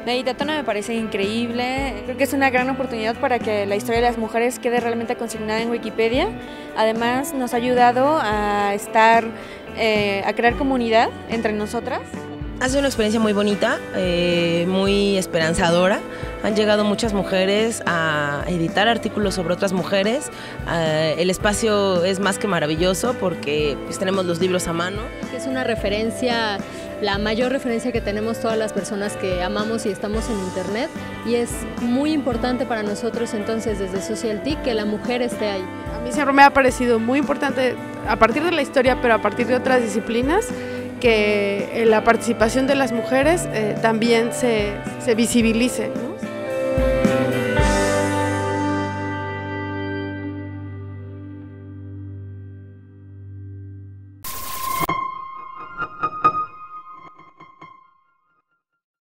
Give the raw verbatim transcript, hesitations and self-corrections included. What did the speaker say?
Meditatona me parece increíble, creo que es una gran oportunidad para que la historia de las mujeres quede realmente consignada en Wikipedia. Además nos ha ayudado a estar, eh, a crear comunidad entre nosotras. Ha sido una experiencia muy bonita, eh, muy esperanzadora. Han llegado muchas mujeres a editar artículos sobre otras mujeres. Eh, el espacio es más que maravilloso porque pues, tenemos los libros a mano. Es una referencia, la mayor referencia que tenemos todas las personas que amamos y estamos en internet, y es muy importante para nosotros entonces desde Socialtic que la mujer esté ahí. A mí siempre me ha parecido muy importante a partir de la historia, pero a partir de otras disciplinas, que la participación de las mujeres eh, también se, se visibilice, ¿no?